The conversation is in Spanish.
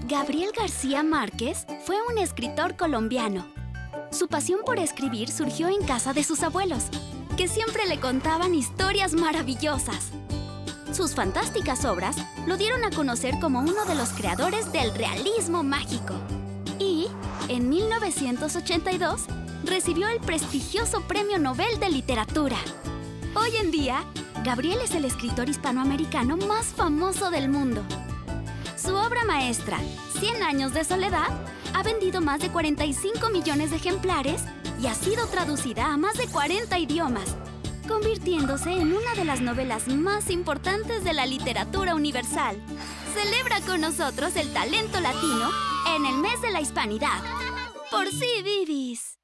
Gabriel García Márquez fue un escritor colombiano. Su pasión por escribir surgió en casa de sus abuelos, que siempre le contaban historias maravillosas. Sus fantásticas obras lo dieron a conocer como uno de los creadores del realismo mágico. Y, en 1982, recibió el prestigioso Premio Nobel de Literatura. Hoy en día, Gabriel es el escritor hispanoamericano más famoso del mundo. Su obra maestra, 100 años de soledad, ha vendido más de 45 millones de ejemplares y ha sido traducida a más de 40 idiomas, convirtiéndose en una de las novelas más importantes de la literatura universal. Celebra con nosotros el talento latino en el mes de la hispanidad. ¡Por sí, Vivis!